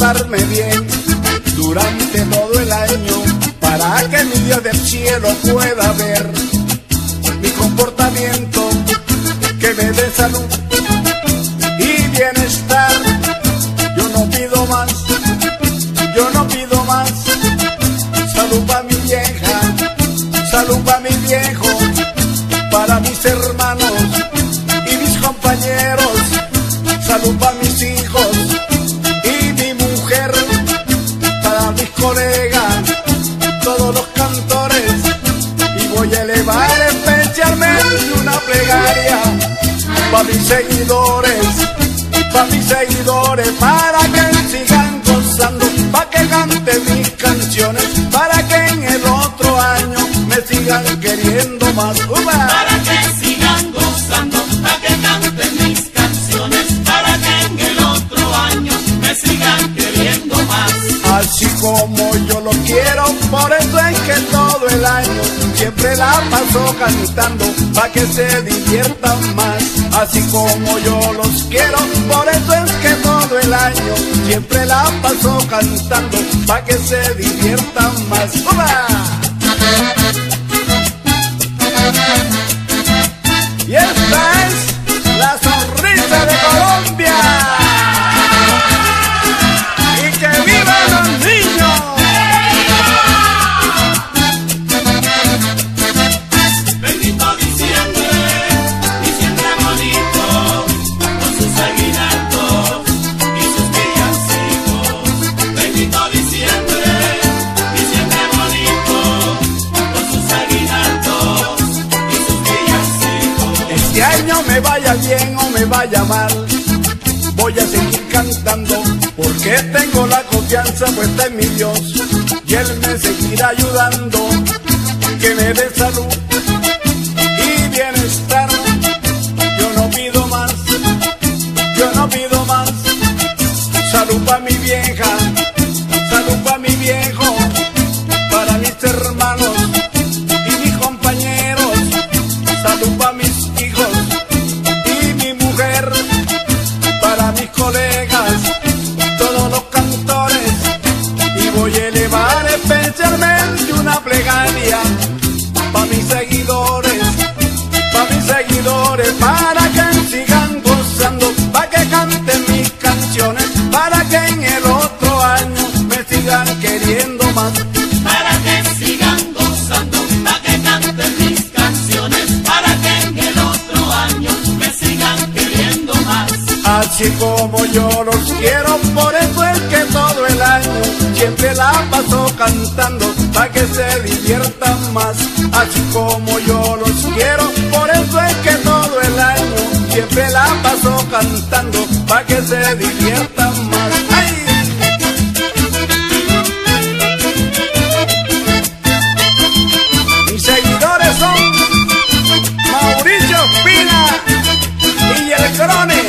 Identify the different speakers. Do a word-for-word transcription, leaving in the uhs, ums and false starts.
Speaker 1: portarme bien durante todo el año, para que mi Dios del cielo pueda ver mi comportamiento, que me dé salud y bienestar. Yo no pido más, yo no pido más. Salud para mi vieja, salud para mi viejo, para mis hermanos y mis compañeros, salud para mis hijos y mi mujer, para mis colegas, todos los cantores. Y voy a elevar especialmente una plegaria para mis seguidores, para mis seguidores, para que sigan gozando, para que canten mis canciones, para que en el otro año me sigan queriendo más. ¡Uba!
Speaker 2: Para que sigan gozando, para que canten mis canciones, para que en el otro año me sigan queriendo más.
Speaker 1: Así como yo lo quiero, por eso es que todo el año siempre la paso cantando, para que se diviertan más. Así como yo los quiero, por eso es que todo el año siempre la paso cantando, para que se diviertan más. ¡Uba! Y esta es la sonrisa de Colombia. ¡Y que vivan los niños!
Speaker 2: Bendito diciembre, diciembre bonito, con sus aguinaldos y sus villancicos. Bendito diciembre, diciembre bonito, con sus aguinaldos y sus villancicos.
Speaker 1: Este año me vaya bien o me vaya mal, voy a seguir cantando, porque tengo la confianza puesta en mi Dios, y Él me seguirá ayudando, que me dé salud y bienestar. Yo no pido más, yo no pido más. Salud para mi vieja, salud para mi viejo, para mis hermanos y mis compañeros, salud para mis hijos y mi mujer, para mis colegas, todos los cantores. Y voy a elevar especialmente una plegaria para mis seguidores, para mis seguidores, para que sigan gozando, para que canten mis canciones, para que en el otro año me sigan queriendo más.
Speaker 2: Para que sigan gozando, para que canten mis canciones, para que en el otro año me sigan queriendo más.
Speaker 1: Así como yo los quiero, por eso es que todo el año siempre la paso cantando, para que se diviertan más. Así como yo los quiero, por eso es que todo el año siempre la paso cantando, para que se diviertan más. ¡Ay! Mis seguidores son Mauricio Espina y el Crone.